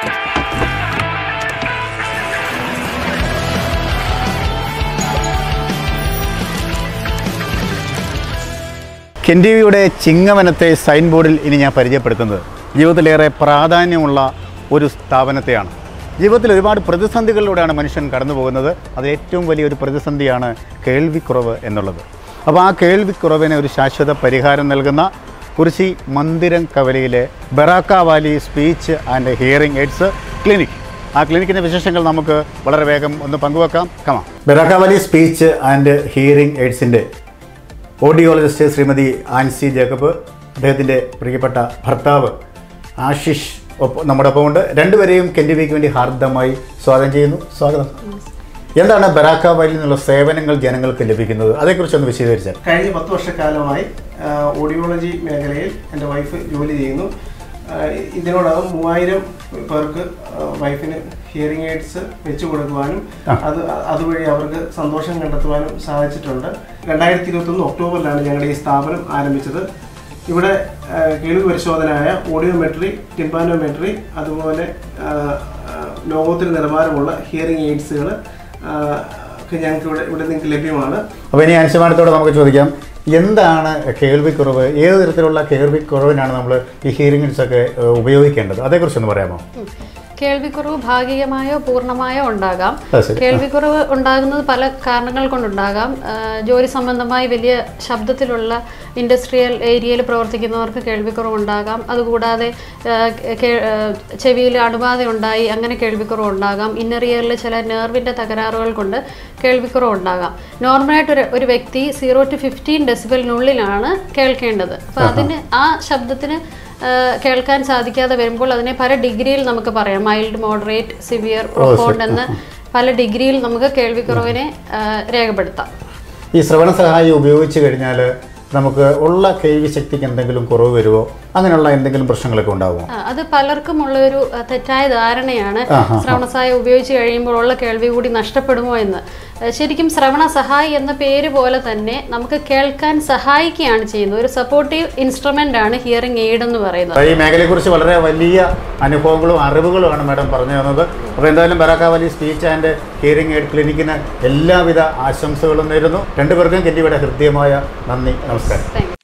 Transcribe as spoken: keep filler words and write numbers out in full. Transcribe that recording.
കെൻഡിവിയുടെ ചിങ്ങവനത്തെ sign ബോർഡിൽ ഇനി ഞാൻ പരിചയപ്പെടുത്തുന്നത് ജീവിതത്തിലേറെ പ്രാധാന്യമുള്ള ഒരു സ്ഥാപനത്തെയാണ്. ജീവിതത്തിൽ ഒരുപാട് പ്രതിസന്ധികളിലൂടെയാണ് മനുഷ്യൻ കടന്നു പോകുന്നത്. അത് ഏറ്റവും വലിയൊരു പ്രതിസന്ധിയാണ് കേൾവിക്കുറവ് എന്നുള്ളത്. അപ്പോൾ ആ കേൾവിക്കുറവിന് ഒരു ശാശ്വത പരിഹാരം നൽകുന്ന കുറിച്ചി മന്ദിരം കവലയിലെ Beracah Valley Speech and Hearing Aids Clinic. ആ ക്ലിനിക്കിൻ്റെ വിശേഷങ്ങൾ നമുക്ക് വളരെ വേഗം ഒന്ന് പങ്കുവെക്കാം. Comma Beracah Valley Speech and Hearing എയ്ഡ്സിൻ്റെ ഓഡിയോളജിസ്റ്റ് ശ്രീമതി ആൻസി ജേക്കബ്, അദ്ദേഹത്തിൻ്റെ പ്രിയപ്പെട്ട ഭർത്താവ് ആശിഷ് ഒപ്പം നമ്മുടെ ഒപ്പം ഉണ്ട്. രണ്ടുപേരെയും കെൻഡിവിക്ക് വേണ്ടി ഹാർദമായി സ്വാഗതം ചെയ്യുന്നു. സ്വാഗതം. എന്താണ് ബെറാക്ക വാലിയിൽ നിന്നുള്ള സേവനങ്ങൾ ജനങ്ങൾക്ക് ലഭിക്കുന്നത്, അതേക്കുറിച്ചൊന്ന് വിശദീകരിച്ചാൽ. കഴിഞ്ഞ പത്ത് വർഷക്കാലമായി ഓഡിയോളജി മേഖലയിൽ എൻ്റെ വൈഫ് ജോലി ചെയ്യുന്നു. ഇതിനോടകം മൂവായിരം പേർക്ക് വൈഫിന് ഹിയറിംഗ് എയ്ഡ്സ് വെച്ചു കൊടുക്കുവാനും അത് അതുവഴി അവർക്ക് സന്തോഷം കണ്ടെത്തുവാനും സാധിച്ചിട്ടുണ്ട്. രണ്ടായിരത്തി ഇരുപത്തൊന്ന് ഒക്ടോബറിലാണ് ഞങ്ങളുടെ ഈ സ്ഥാപനം ആരംഭിച്ചത്. ഇവിടെ കേൾവി പരിശോധനയായ ഓഡിയോമെട്രി, ടിമ്പാനോമെട്രി, അതുപോലെ ലോകോത്തര നിലവാരമുള്ള ഹിയറിംഗ് എയ്ഡ്സുകൾ ഞങ്ങൾക്ക് ഇവിടെ ഇവിടെ നിങ്ങൾക്ക് ലഭ്യമാണ്. അപ്പോൾ ഇനി അനുശമാനത്തോടെ നമുക്ക് ചോദിക്കാം, എന്താണ് കേൾവിക്കുറവ്? ഏത് തരത്തിലുള്ള കേൾവിക്കുറവിനാണ് നമ്മൾ ഈ ഹിയറിംഗ് എയ്ഡ്സ് ഒക്കെ ഉപയോഗിക്കേണ്ടത്? അതേക്കുറിച്ചൊന്ന് പറയാമോ? കേൾവിക്കുറവ് ഭാഗികമായോ പൂർണ്ണമായോ ഉണ്ടാകാം. കേൾവിക്കുറവ് ഉണ്ടാകുന്നത് പല കാരണങ്ങൾ കൊണ്ടുണ്ടാകാം. ജോലി സംബന്ധമായി വലിയ ശബ്ദത്തിലുള്ള ഇൻഡസ്ട്രിയൽ ഏരിയയിൽ പ്രവർത്തിക്കുന്നവർക്ക് കേൾവിക്കുറവ് ഉണ്ടാകാം. അതുകൂടാതെ ചെവിയിൽ അണുബാധ ഉണ്ടായി അങ്ങനെ കേൾവിക്കുറവ് ഉണ്ടാകാം. ഇന്നർ ഇയറിൽ ചില നെർവിൻ്റെ തകരാറുകൾ കൊണ്ട് കേൾവിക്കുറവ് ഉണ്ടാകാം. നോർമലായിട്ട് ഒരു ഒരു വ്യക്തി സീറോ ടു ഫിഫ്റ്റീൻ ഡെസിബലിനുള്ളിലാണ് കേൾക്കേണ്ടത്. അപ്പോൾ അതിന് ആ ശബ്ദത്തിന് കേൾക്കാൻ സാധിക്കാതെ വരുമ്പോൾ അതിനെ പല ഡിഗ്രിയിൽ നമുക്ക് പറയാം. മൈൽഡ്, മോഡറേറ്റ്, സിവിയർ, പ്രൊഫൗണ്ട് എന്ന് പല ഡിഗ്രിയിൽ നമുക്ക് കേൾവിക്കുറവിനെ രേഖപ്പെടുത്താം. ഈ ശ്രവണ സഹായി ഉപയോഗിച്ച് കഴിഞ്ഞാൽ നമുക്ക് ഉള്ള കേൾവി ശക്തിക്ക് എന്തെങ്കിലും കുറവ് വരുമോ, അങ്ങനെയുള്ള എന്തെങ്കിലും പ്രശ്നങ്ങളൊക്കെ ഉണ്ടാകുമോ? അത് പലർക്കും ഉള്ള ഒരു തെറ്റായ ധാരണയാണ്. ശ്രവണ സഹായി ഉപയോഗിച്ച് കഴിയുമ്പോൾ ഉള്ള കേൾവി കൂടി നഷ്ടപ്പെടുമോ എന്ന്. ശരിക്കും ശ്രവണ സഹായി എന്ന പേര് പോലെ തന്നെ നമുക്ക് കേൾക്കാൻ സഹായിക്കുകയാണ് ചെയ്യുന്നത്. ഒരു സപ്പോർട്ടീവ് ഇൻസ്ട്രുമെന്റ് ആണ് ഹിയറിംഗ് എയ്ഡ് എന്ന് പറയുന്നത്. ഈ മേഖലയെക്കുറിച്ച് വളരെ വലിയ അനുഭവങ്ങളും അറിവുകളുമാണ് മാഡം പറഞ്ഞു തന്നത്. അപ്പോൾ എന്തായാലും Beracah Valley Speech and Hearing Aid ക്ലിനിക്കിന് എല്ലാവിധ ആശംസകളും നേരുന്നു. രണ്ടുപേർക്കും കെൻഡിവിയുടെ ഹൃദ്യമായ നന്ദി. നമസ്കാരം.